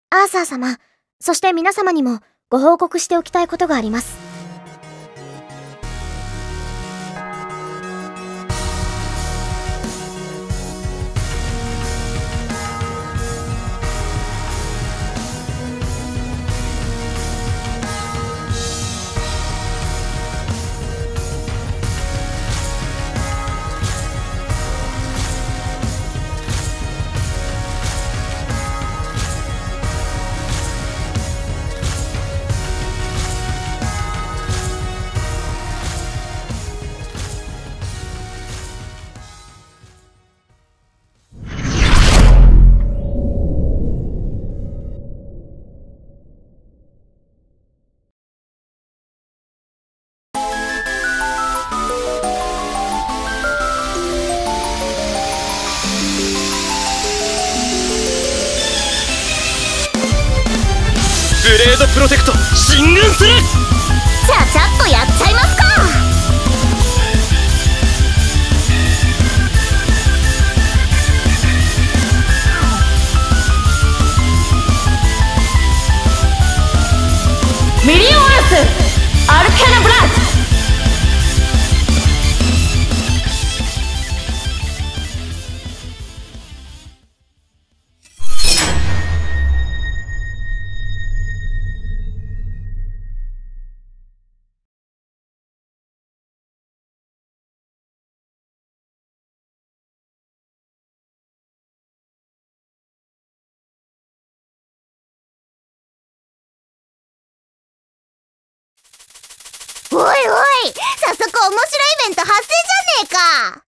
アーサー様、そして皆様にもご報告しておきたいことがあります。 ブレードプロテクト進軍する。 ちゃちゃっとやっちゃいますか。ミリオンアースアルカナブラッド。おいおい、早速面白いイベント発生じゃねえか。